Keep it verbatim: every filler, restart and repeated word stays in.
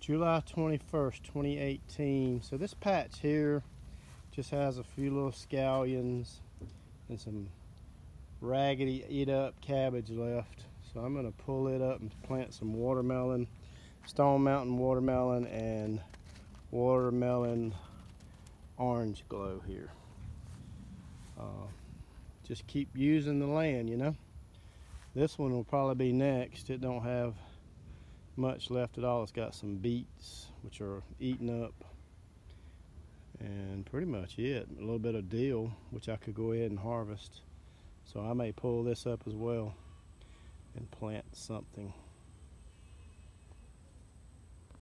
July twenty-first, twenty eighteen. So this patch here just has a few little scallions and some raggedy eat up cabbage left. So I'm gonna pull it up and plant some watermelon, Stone Mountain watermelon, and watermelon orange glow here. Uh, just keep using the land, you know. This one will probably be next. It don't have much left at all. It's got some beets which are eaten up, and pretty much it. A little bit of dill which I could go ahead and harvest, so I may pull this up as well and plant something.